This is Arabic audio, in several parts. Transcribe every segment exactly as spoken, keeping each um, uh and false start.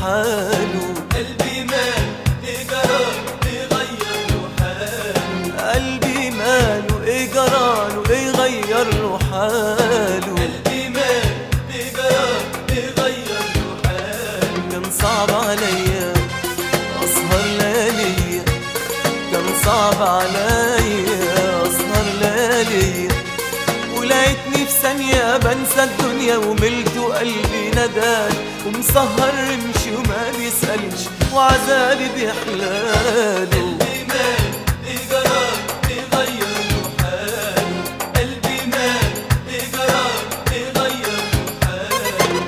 حاله. قلبي مال ايه جراله ايه غير له حاله. قلبي ماله ايه جراله ايه غير له حاله. قلبي مال ايه جراله ايه غير له حاله. كان صعب عليا اسهر ليالي، كان صعب عليا اسهر ليالي، ولقيتني في ثانية بنسى الدنيا وملت وقلبي ندال، ومسهر رمشي وما بيسألش وعذابي بيحلاله. قلبي مال ايه جراله ايه غير له حاله. قلبي مال ايه جراله ايه غير له حاله.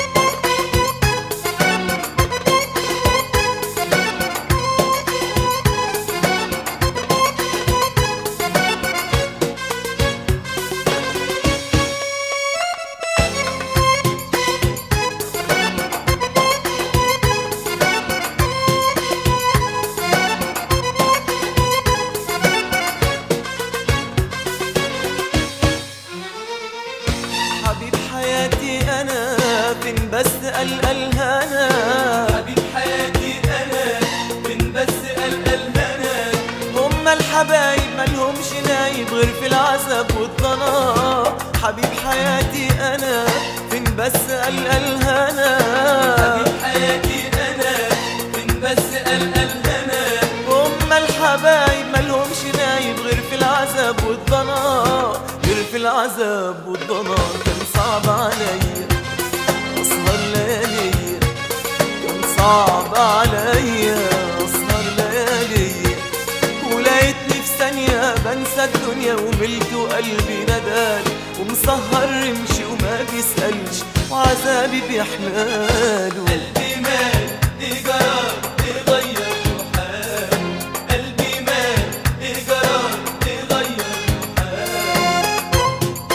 حبيب حياتي أنا فين بس ألقى الهنا. حبيب حياتي انا فين بس ألقى الهنا. هما الحبايب مالهمش نايب غير في العذاب والضنا. حبيب حياتي أنا فين بس ألقى الهنا. حبيب حياتي انا فين بس ألقى الهنا. هما الحبايب مالهمش نايب غير في العذاب والضنا، غير في العذاب والضنا. كان صعب عليا اسهر ليالي، كان صعب عليا اسهر ليالي، ولقيتني في ثانية بنسى الدنيا وملت وقلبي ندال، ومسهر رمشي وما بيسألش وعذابي بيحلاله. قلبي مال ايه جراله ايه غير له حاله. قلبي مال ايه جراله ايه غير له حاله.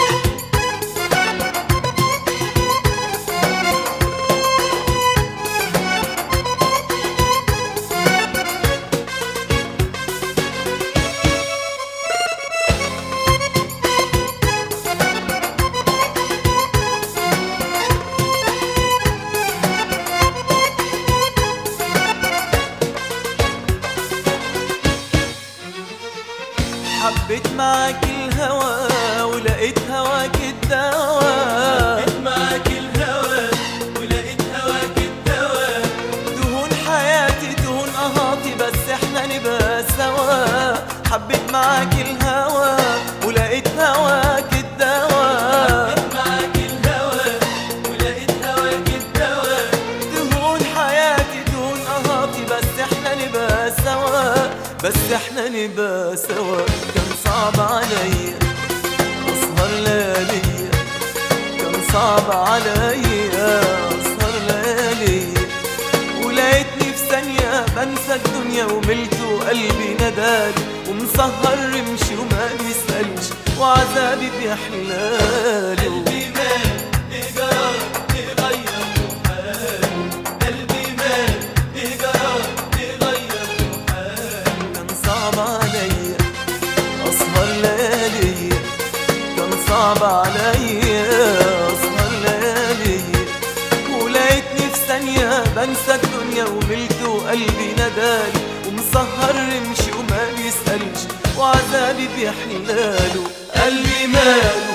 حبيت معاك الهوى ولقيت هواك الدواء. حبيت معاك الهوى ولقيت هواك الدواء. دهون حياتي دهون قهاتي بس احنا نبقى سوا. حبيت معاك الهوى ولقيت هواك الدواء. حبيت معاك الهوى ولقيت هواك الدواء. دهون حياتي دهون قهاتي بس احنا نبقى سوا، بس احنا نبقى سوا. كان صعب عليا اسهر ليالي، كان صعب عليا اسهر ليالي، ولقيتني في ثانية بنسى الدنيا وملت وقلبي ندال، ومسهر رمشي وما بيسألش وعذابي بيحلاله. قلبي مال ايه جراله ايه غير له حاله. قلبي مال ايه جراله ايه غير له حاله. كان صعب عليا اسهر ليالي، كان صعب عليا اسهر ليالي، ولقيتني في ثانية بنسى الدنيا وملت وقلبي ندال، ومسهر رمشي وما بيسألش وعذابي بيحلاله. قلبي ماله